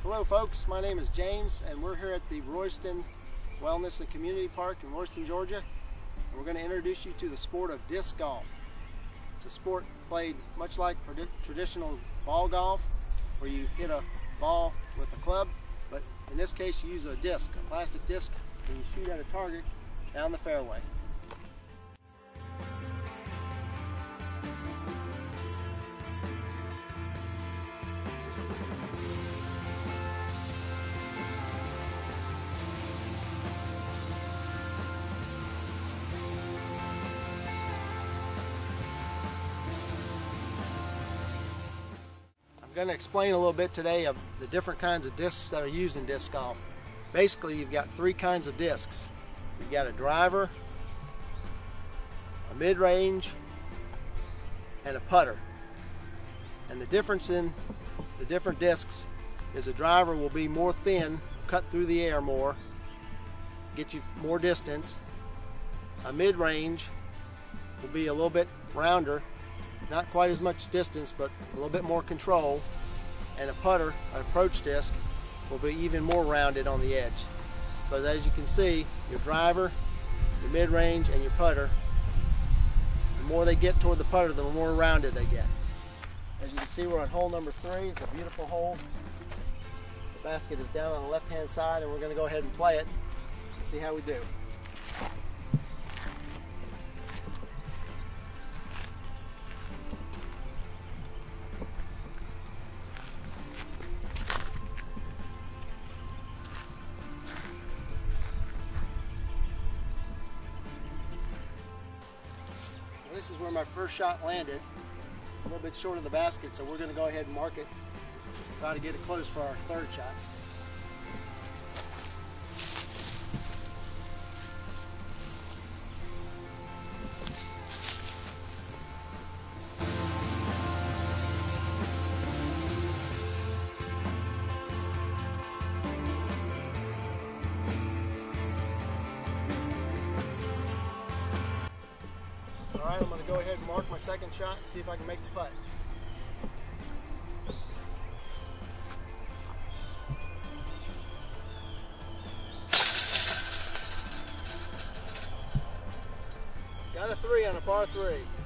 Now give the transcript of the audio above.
Hello folks, my name is James and we're here at the Royston Wellness and Community Park in Royston, Georgia. And we're going to introduce you to the sport of disc golf. It's a sport played much like traditional ball golf, where you hit a ball with a club, but in this case you use a disc, a plastic disc, and you shoot at a target down the fairway. I'm going to explain a little bit today of the different kinds of discs that are used in disc golf. Basically, you've got three kinds of discs. You've got a driver, a mid-range, and a putter. And the difference in the different discs is a driver will be more thin, cut through the air more, get you more distance. A mid-range will be a little bit rounder, not quite as much distance, but a little bit more control. And a putter, an approach disc, will be even more rounded on the edge. So as you can see, your driver, your mid-range, and your putter, the more they get toward the putter, the more rounded they get. As you can see, we're on hole number 3. It's a beautiful hole. The basket is down on the left-hand side, and we're going to go ahead and play it and see how we do. This is where my first shot landed, a little bit short of the basket, so we're going to go ahead and mark it, try to get it close for our third shot. Alright, I'm going to go ahead and mark my second shot and see if I can make the putt. Got a 3 on a par 3.